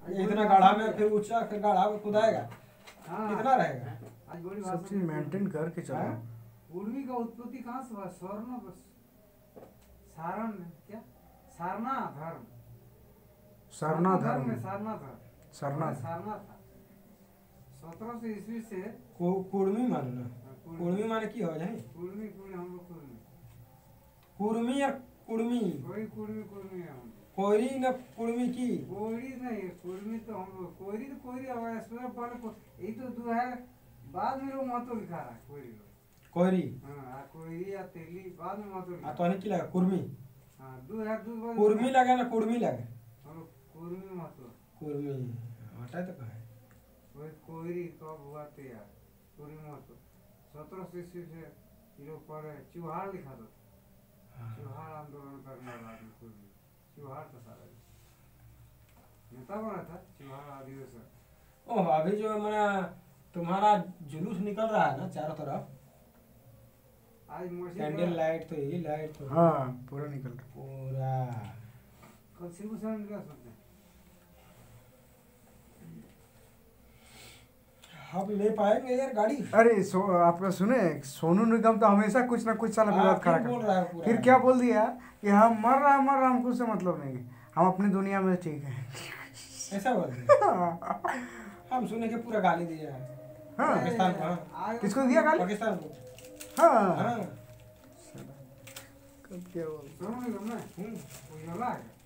इतना गाढ़ा में फिर ऊंचा फिर गाढ़ा में खुदाएगा कितना रहेगा। आज बड़ी सब चीज मेंटेन करके चलो। उर्मी का उत्पत्ति कहाँ से हुआ? स्वर्ण सारण क्या सारना धर्म सरना धर्म सारना था 1700 ईस्वी से। कुर्मी मानो ना, कुर्मी माने की हो जाए कुर्मी हम लोग कुर्मी या कुर्मी कोई कुर्मी है हम कोयरी न कुर्मी की कोयरी नहीं कुर्मी तो हम लोग कोयरी पहले यही तो दो है बाद में लोग महत्व लिखा रहा है कोयरी कोयरी कोयरी या तेली बाद में महत्व लिखा। तो की लगा कुर्मी दो है कुर्मी लगे ना कुर्मी लगे हम लोग कुर्मी महत्व कुर्मी हटा तो कहे वही कोयरी कब हुआ थे यार कुर्मी महत्व 1700 ईस्वी से ये लोग पढ़े चुहार लिखा था। चुहार आंदोलन करने वाला कुर्मी चुहार था सारा नेता बना था चुहार अधिवेशन। ओह अभी जो मेरा तुम्हारा जुलूस निकल रहा है ना चारों तरफ आज कैंडल लाइट तो यही लाइट तो हाँ पूरा निकल रहा पूरा कल शिव शरण क्या सोचते हैं हम ले पाएंगे यार गाड़ी। अरे आपका सुने सोनू निगम तो हमेशा कुछ ना कुछ साला विवाद खड़ा करता है। फिर क्या बोल दिया कि हम मर रहा हमको उससे मतलब नहीं हम अपनी दुनिया में ठीक है। ऐसा बोल दिया हम सुने के पूरा गाली दिया है। हाँ पाकिस्तान को किसको दिया गाली? पाकिस्तान को। हाँ हाँ कब क्या बोल सोनू निगम ना वो योला है